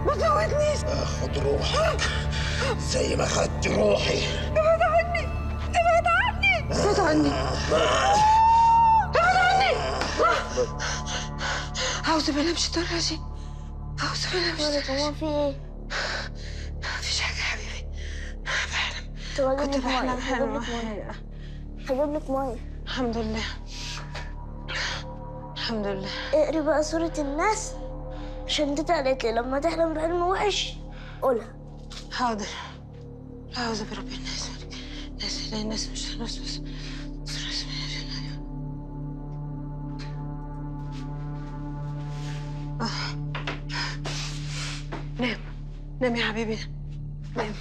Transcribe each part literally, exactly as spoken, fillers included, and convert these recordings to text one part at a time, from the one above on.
ما تموتنيش. اخد روحك زي ما خدت روحي. ابعد عني، ابعد عني، ابعد عني، ابعد عني. أعوذ بالله من الشيطان الرجيم. أعوذ بالله من الشيطان الرجيم. في ايه؟ مفيش حاجة يا حبيبي. بحلم. كنت كنت بحلم حلم. هجيب لك ميه. الحمد لله. الحمد لله. اقري بقى سورة الناس عشان تيتا قالت لي لما تحلم بحلم وحش قولها. حاضر. أعوذ برب الناس الناس إله الناس مش الناس بس. نام نام يا حبيبي، نام.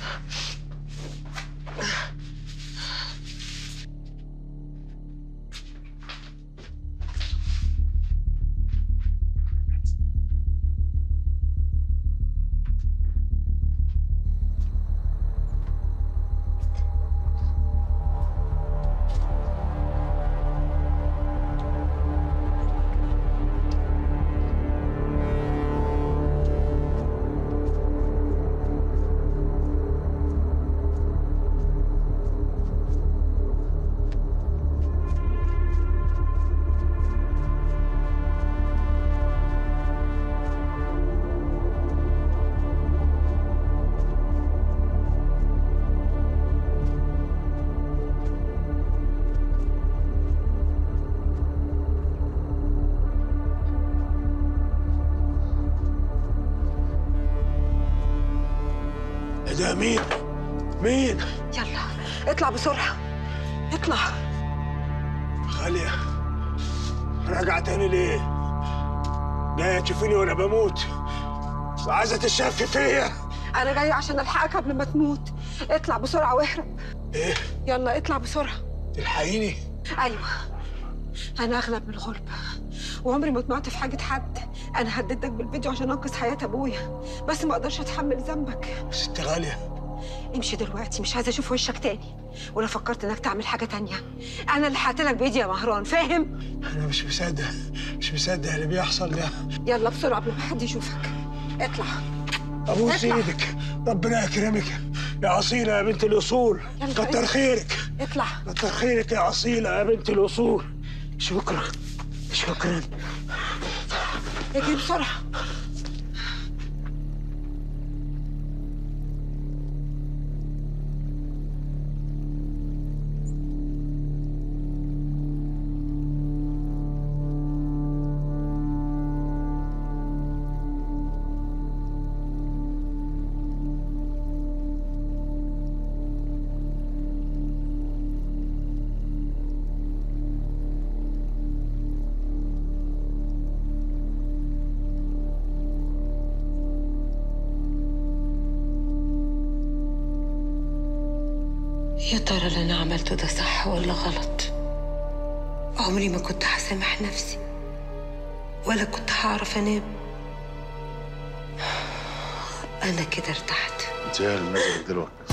ده مين؟ مين؟ يلا اطلع بسرعة، اطلع. خالية راجعة تاني ليه؟ جاية تشوفيني وأنا بموت وعايزة تشفي فيا. أنا جاية عشان ألحقك قبل ما تموت. اطلع بسرعة واهرب. إيه؟ يلا اطلع بسرعة. تلحقيني؟ أيوه، أنا أغلب من الغلب وعمري ما طمعت في حاجة حد. أنا هددتك بالفيديو عشان أنقذ حياة أبويا، بس ما أقدرش أتحمل ذنبك. ست غالية امشي دلوقتي، مش عايزة أشوف وشك تاني، ولا فكرت إنك تعمل حاجة تانية. أنا اللي هقتلك بإيدي يا مهران، فاهم؟ أنا مش مصدق، مش مصدق اللي بيحصل ده. يلا بسرعة قبل ما حد يشوفك. اطلع. أبوس إيدك، ربنا يكرمك يا أصيلة يا بنت الأصول. كتر خيرك. اطلع. كتر خيرك يا أصيلة يا بنت الأصول. شكرا شكرا. اجري بسرعة. يا ترى اللي أنا عملته ده صح ولا غلط؟ عمري ما كنت هسامح نفسي ولا كنت هعرف أنام. أنا كده ارتحت. انت ايه اللي نزلك دلوقتي؟